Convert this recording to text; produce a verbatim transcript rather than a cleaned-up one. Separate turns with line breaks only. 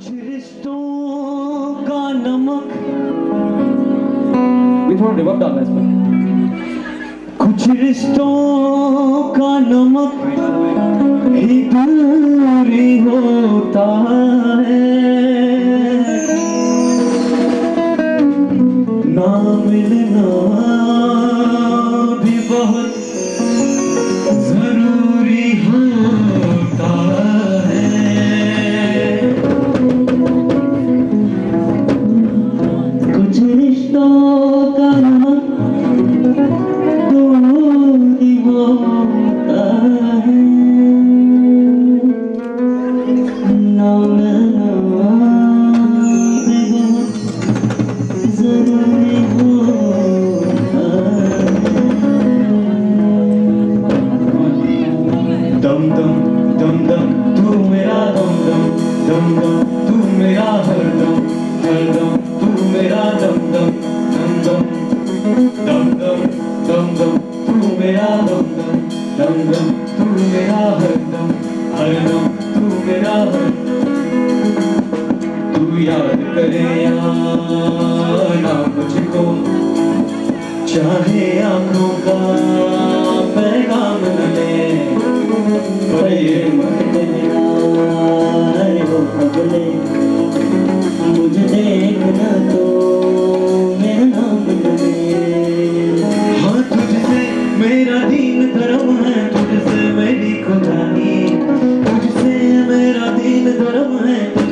कुछ रिश्तों का नमक भी थोड़ा रिवर्ब डालना है इसमें। कुछ रिश्तों का नमक ही दूरी होता है, ना मिलना भी बहुत जरूरी होता है। कुछ रिश्तों का नमक दूरी होता है, ना मिलना भी बहुत जरूरी होता है। दम दम दम दम तू मेरा दम दम दम दम तू मेरा हरदम हरदम तू मेरा दम दम दम दम दम दम दम दम तू मेरा दम दम दम दम तू मेरा हरदम हरदम तू मेरा हरदम। तू याद करे या ना मुझको, चाहे आंखों का पैगाम न ले, पर ये मत कहना है वो पगले, मुझे देखना तो मेरा नाम न ले। हाँ तुझसे मेरा दीन धर्म है, तुझसे मेरी खुदाई, तुझसे मेरा दीन धर्म है।